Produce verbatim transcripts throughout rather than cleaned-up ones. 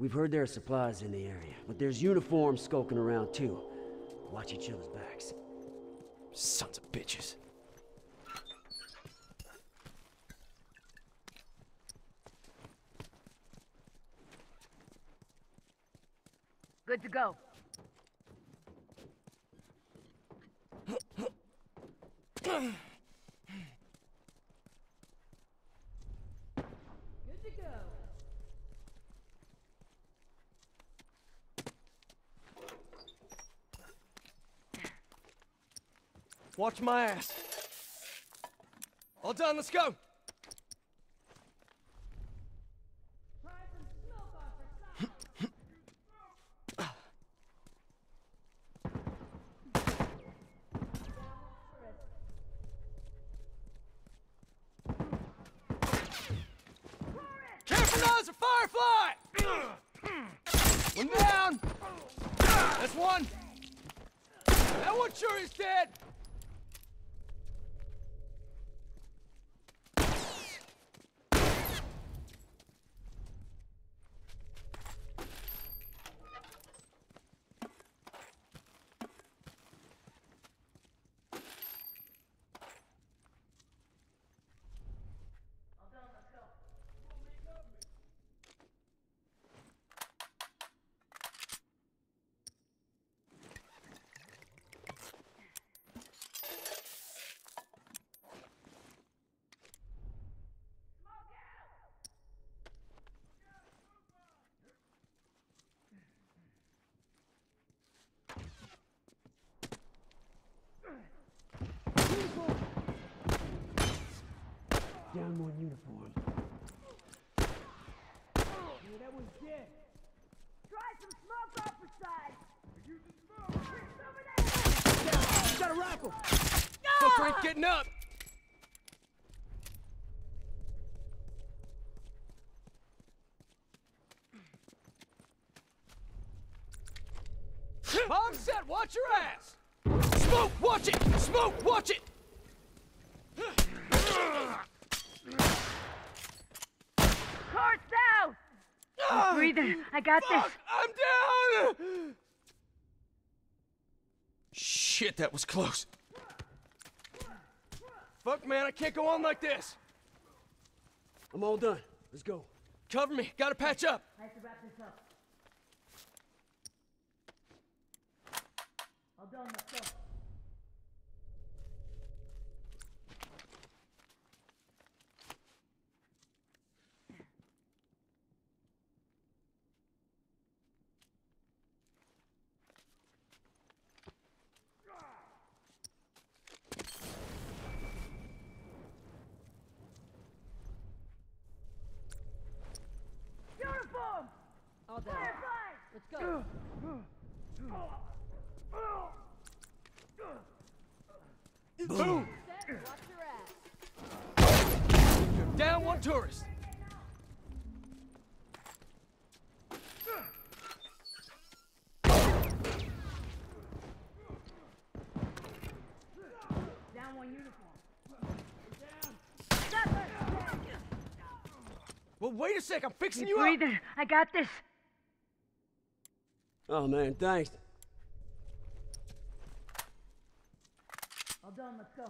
We've heard there are supplies in the area, but there's uniforms skulking around too. Watch each other's backs. Sons of bitches. Good to go. Good to go. Watch my ass. All done, let's go. Careful now, there's a firefly! One down! That's one! That one sure is dead! Down one uniform. Yeah, that one's dead. Try some smoke off the side. Use the smoke. Over there. Got a rifle! Fucker ain't getting up! Bomb set, watch your ass! Smoke, watch it! Smoke, watch it! Car's down. Keep breathing. I got Fuck, this. I'm down! Shit, that was close. Fuck, man, I can't go on like this. I'm all done. Let's go. Cover me, gotta patch up. I have to wrap this up. All done. Let's go. Uniform! All done. Firefly! Let's go. Boom! Set, watch your ass. Down one tourist. Down one uniform. Down. Well, wait a sec, I'm fixing Keep you up. breathing. I got this. Oh man, thanks. All done. Let's go.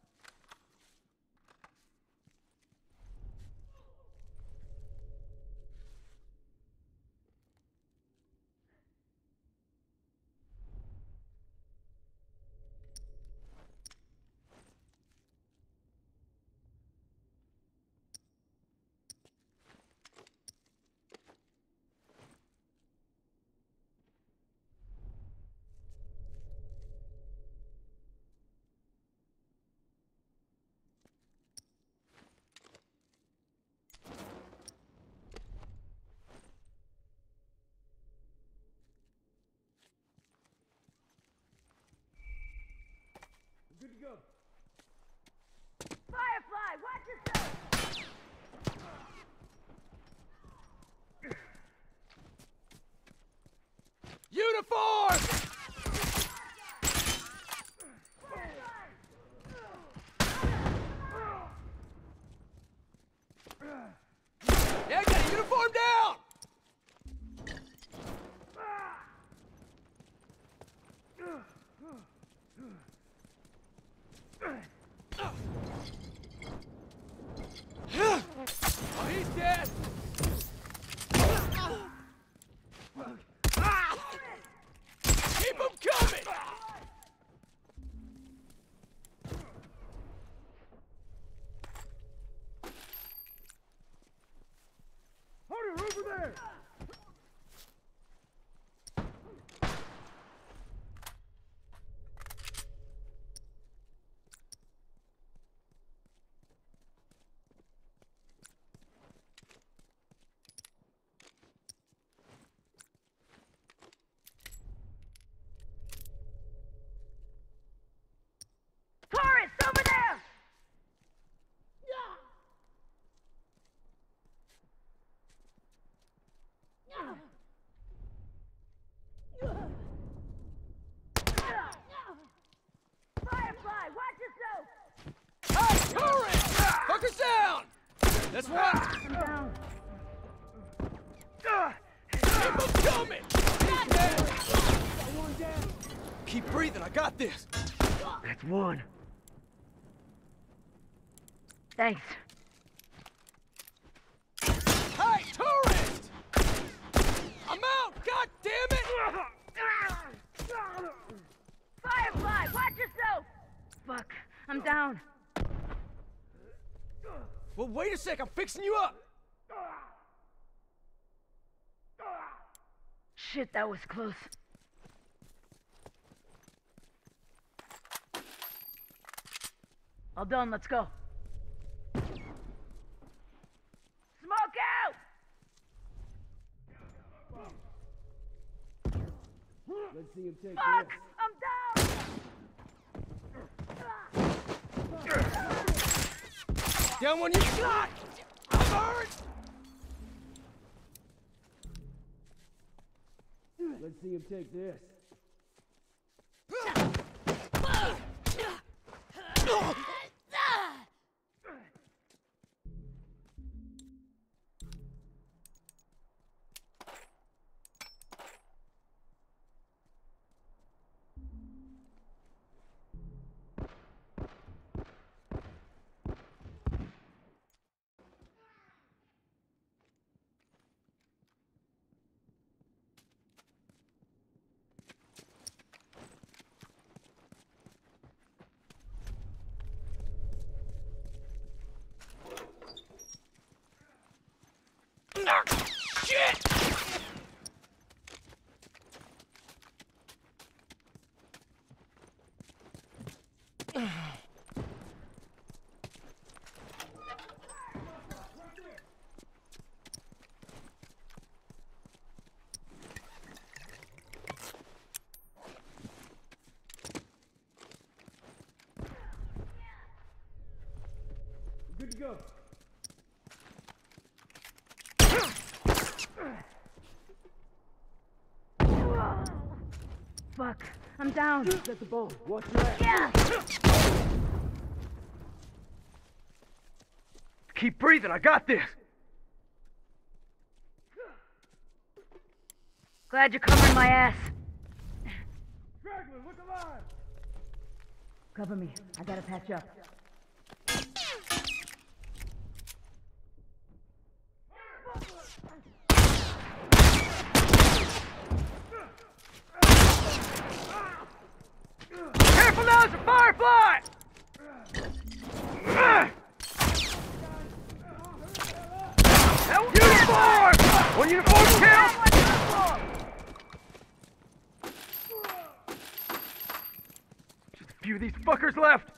Good to go. Firefly, watch yourself! Uniform! Yeah, I got a uniform down! Oh, he's dead! Keep him coming! Hunter, over there! Torres, over there! Firefly, watch yourself! Hey, Torres! Fuckers down! That's one! Keep him coming! He's dead! Keep breathing, I got this! That's one. Thanks. Hey, tourist! I'm out! God damn it! Firefly, watch yourself! Fuck, I'm down. Well, wait a sec, I'm fixing you up! Shit, that was close. All done, let's go. Smoke out! Let's see him take Fuck! this. I'm down! Down one you got! I'm hurt! Let's see him take this. Shit! Good to go. Fuck, I'm down. Set the ball. Watch your ass. Yeah! Keep breathing, I got this! Glad you're covering my ass. Straggler, look alive! Cover me. I gotta patch up. Careful now, it's a firefly! Uniform! One uniform kill! Just a few of these fuckers left!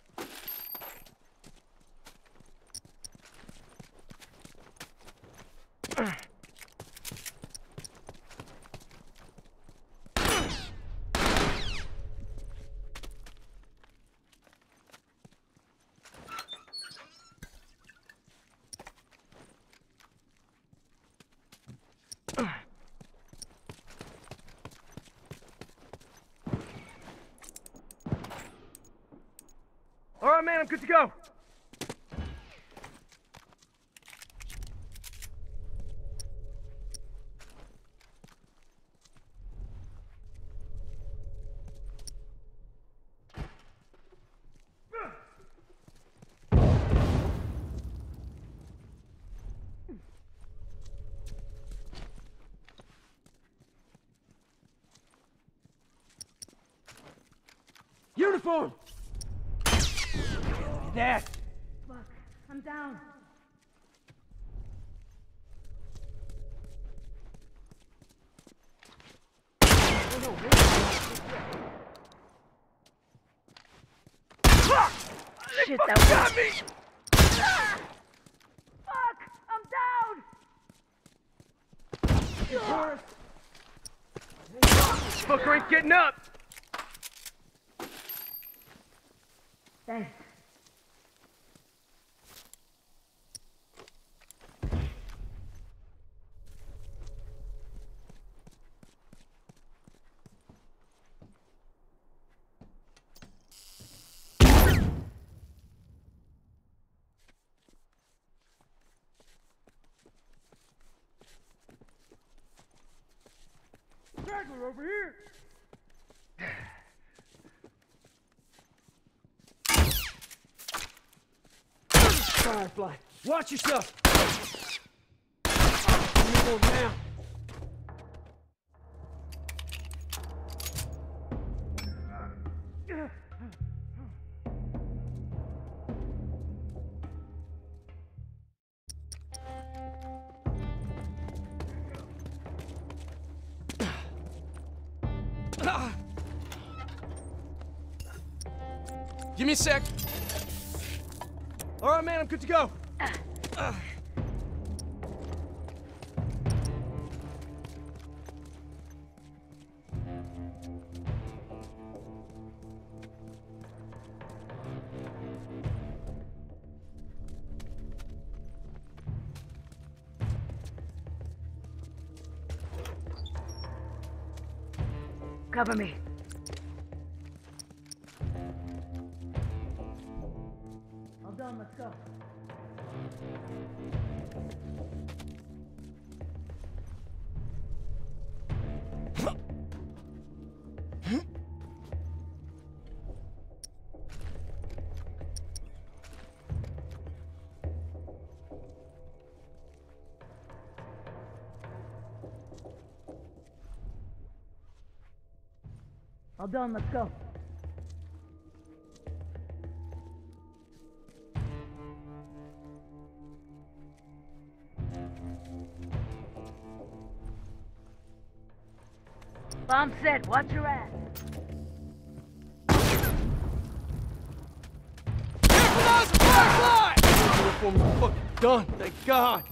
All right, man, I'm good to go. Uniform! Look at that! Fuck. I'm down. Shit, that was... Got me! Fuck! I'm down! Fucker ain't getting up! Thanks. Straggler over here! Firefly, watch yourself! Uniform now! Give me a sec. All right, man, I'm good to go. Uh. Cover me. All done, let's go. All done, let's go. Bomb set, watch your ass. Firefly! Uniform fucking done, thank God.